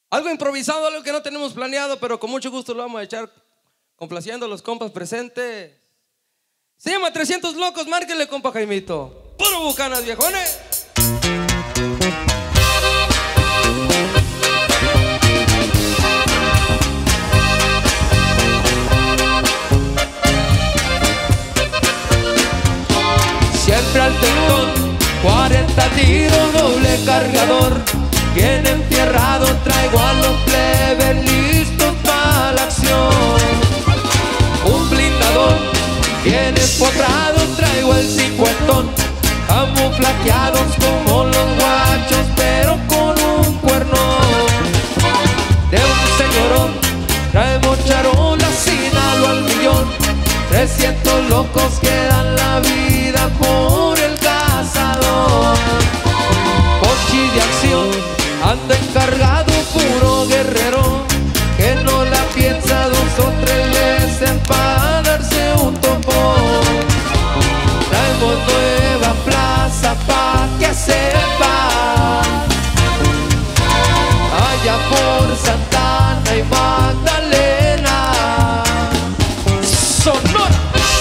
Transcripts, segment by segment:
Algo improvisado, algo que no tenemos planeado, pero con mucho gusto lo vamos a echar complaciendo a los compas presentes. Se llama 300 Locos, márquenle, compa Jaimito. Puro Bucanas, viejones. Siempre al tendón, 40 tiros, doble cargador. Bien enfierrado traigo a los plebes listos para la acción. Un blindador, bien empotrado traigo el cincuentón. Camuflajeados como los guachos, pero con un cuernón. De un señorón traemos charola sin halo al millón. 300 locos que dan la vida por el cazador. Cochi de acción, anda encargado, puro guerrero, que no la piensa 2 o 3 veces para darse un topón. Traemos nueva plaza pa' que sepa, allá por Santana y Magdalena, Sonora.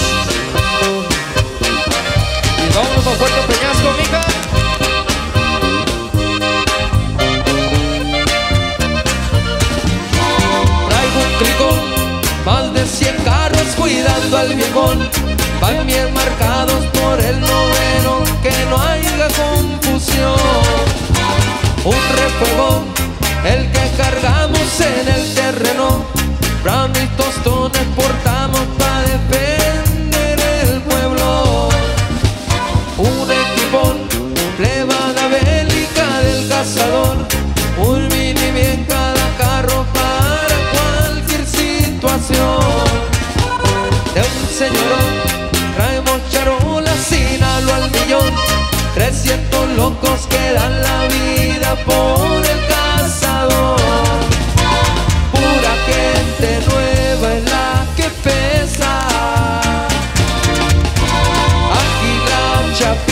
Y vámonos a Puerto Peñasco, mija. Más de 100 carros cuidando al viejón, van bien marcados por el noveno, que no haya confusión. Un refuego, el que cargamos en el terreno, brand y tostones portamos para defender el pueblo. Un equipón, plebada bélica del cazador, un mini bien cada carro para cualquier situación. De un señorón traemos charolas sin halo al millón. 300 locos que dan la vida por el cazador. Pura gente nueva es la que pesa. Aquí la chapa